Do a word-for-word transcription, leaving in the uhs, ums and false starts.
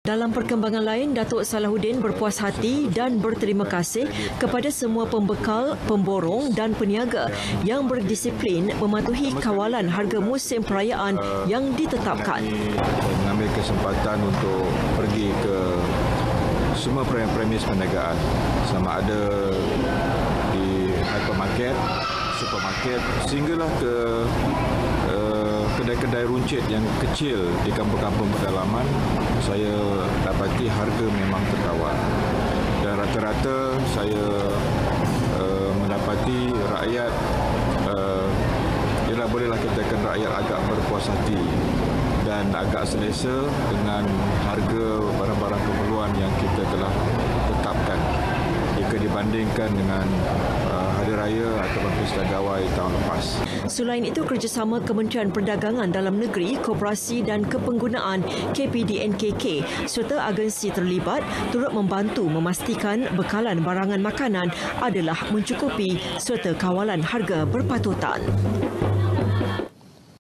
Dalam perkembangan lain, Datuk Salahuddin berpuas hati dan berterima kasih kepada semua pembekal, pemborong dan peniaga yang berdisiplin mematuhi kawalan harga musim perayaan yang ditetapkan. Saya mengambil kesempatan untuk pergi ke semua premis perniagaan, sama ada di hypermarket, supermarket, sehinggalah ke uh, kedai-kedai runcit yang kecil di kampung-kampung pedalaman. Saya dapati harga memang terkawal dan rata-rata saya uh, mendapati rakyat uh, ialah bolehlah katakan rakyat agak berpuas hati dan agak selesa dengan harga barang-barang keperluan yang kita telah tetapkan jika dibandingkan dengan uh, Hari Raya atau Pesta Gawai tahun lepas. Selain itu, kerjasama Kementerian Perdagangan Dalam Negeri, Koperasi dan Kepenggunaan K P D N K K serta agensi terlibat turut membantu memastikan bekalan barangan makanan adalah mencukupi serta kawalan harga berpatutan.